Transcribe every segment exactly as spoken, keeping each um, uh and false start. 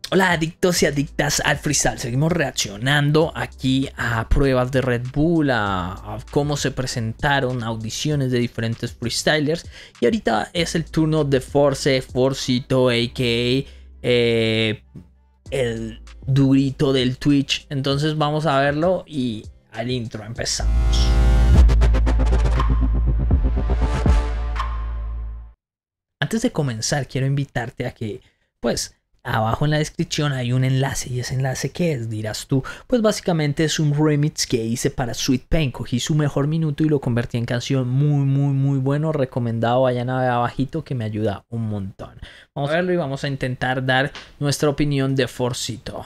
Hola adictos y adictas al freestyle, seguimos reaccionando aquí a pruebas de Red Bull, a, a cómo se presentaron audiciones de diferentes freestylers. Y ahorita es el turno de Force, Forcito, a k a. Eh, el durito del Twitch. Entonces vamos a verlo y al intro empezamos. Antes de comenzar quiero invitarte a que pues abajo en la descripción hay un enlace. ¿Y ese enlace qué es? Dirás tú. Pues básicamente es un remix que hice para Sweet Pain. Cogí su mejor minuto y lo convertí en canción muy muy muy bueno. Recomendado, vayan a ver abajito que me ayuda un montón. Vamos a verlo y vamos a intentar dar nuestra opinión de Forcito.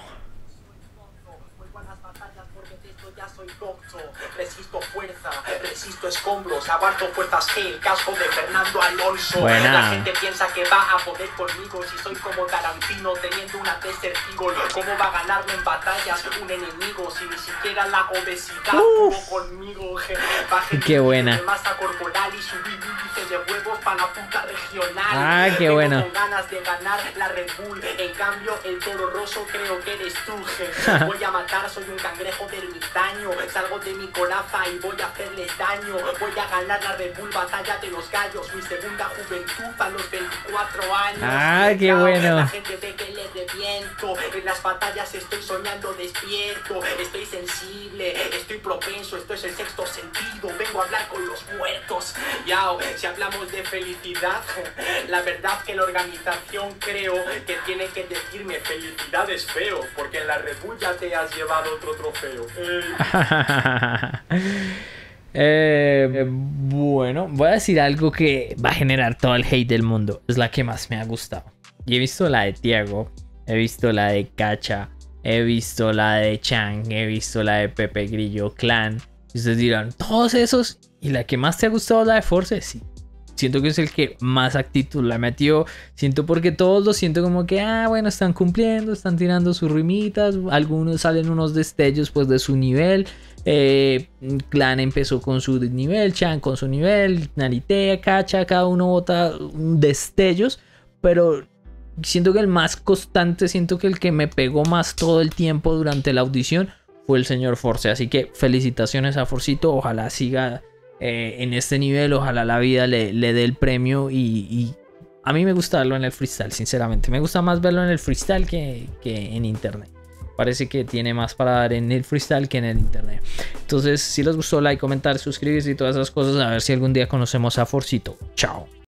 Resisto fuerza, resisto escombros, aguanto fuerzas que el casco de Fernando Alonso. Buena. La gente piensa que va a poder conmigo si soy como Tarantino teniendo una Desert Eagle. ¿Cómo va a ganarme en batallas un enemigo si ni siquiera la obesidad pudo conmigo? Baje Qué buena. de masa corporal y subir índice de huevos para la puta regional. Ah, qué Vengo bueno. con ganas de ganar la Red Bull. En cambio, el toro roso creo que eres tú. Voy a matar, soy un cangrejo de ermitaño. Salgo de mi coraza y voy a hacerles daño. Voy a ganar la Red Bull, batalla de los gallos. Mi segunda juventud a los veinticuatro años. Ah, qué bueno. La gente ve que le reviento. En las batallas estoy soñando despierto. Estoy sensible, estoy propenso. Esto es el sexto sentido. Vengo a hablar con los muertos. Yao, si hablamos de felicidad, la verdad que la organización creo que tiene que decirme felicidades feo, porque en la Red Bull ya te has llevado otro trofeo. eh, bueno, voy a decir algo que va a generar todo el hate del mundo. Es la que más me ha gustado. Y he visto la de Tiago, he visto la de Cacha, he visto la de Chang, he visto la de Pepe Grillo Clan. Y ustedes dirán, todos esos. ¿Y la que más te ha gustado la de Force? Sí. Siento que es el que más actitud le metió. Siento porque todos lo siento como que, ah, bueno, están cumpliendo, están tirando sus rimitas. Algunos salen unos destellos pues de su nivel. Eh, Clan empezó con su nivel, Chan con su nivel, Naritea, Cacha, cada uno bota destellos. Pero siento que el más constante, siento que el que me pegó más todo el tiempo durante la audición fue el señor Force. Así que felicitaciones a Forcito, ojalá siga Eh, en este nivel, ojalá la vida le, le dé el premio y, y a mí me gusta verlo en el freestyle, sinceramente. Me gusta más verlo en el freestyle que, que en internet. Parece que tiene más para dar en el freestyle que en el internet. Entonces, si les gustó, like, comentar, suscribirse y todas esas cosas. A ver si algún día conocemos a Forcito. Chao.